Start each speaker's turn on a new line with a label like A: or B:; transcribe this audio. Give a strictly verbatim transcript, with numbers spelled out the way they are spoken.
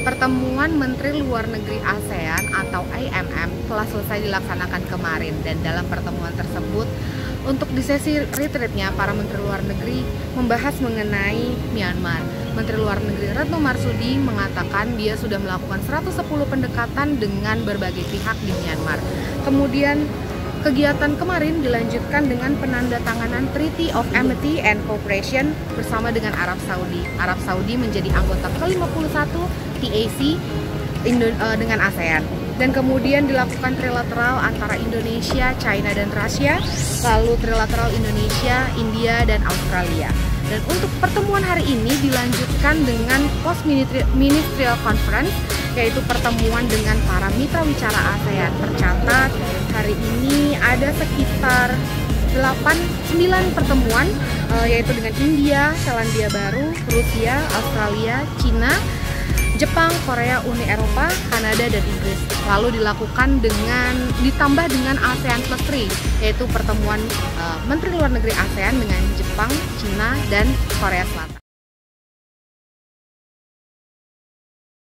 A: Pertemuan Menteri Luar Negeri ASEAN atau I M M telah selesai dilaksanakan kemarin, dan dalam pertemuan tersebut untuk di sesi retreatnya para Menteri Luar Negeri membahas mengenai Myanmar. Menteri Luar Negeri Retno Marsudi mengatakan dia sudah melakukan seratus sepuluh pendekatan dengan berbagai pihak di Myanmar. Kemudian kegiatan kemarin dilanjutkan dengan penandatanganan Treaty of Amity and Cooperation bersama dengan Arab Saudi. Arab Saudi menjadi anggota ke lima puluh satu T A C Indo, uh, dengan ASEAN. Dan kemudian dilakukan trilateral antara Indonesia, China, dan Rusia, lalu trilateral Indonesia, India, dan Australia. Dan untuk pertemuan hari ini dilanjutkan dengan Post Ministerial Conference, yaitu pertemuan dengan para mitra wicara ASEAN. Tercatat hari ini ada sekitar delapan sembilan pertemuan, yaitu dengan India, Selandia Baru, Rusia, Australia, Cina, Jepang, Korea, Uni Eropa, Kanada, dan Inggris. Lalu dilakukan dengan ditambah dengan ASEAN Plus tiga, yaitu pertemuan uh, Menteri Luar Negeri ASEAN dengan Jepang, Cina, dan Korea Selatan.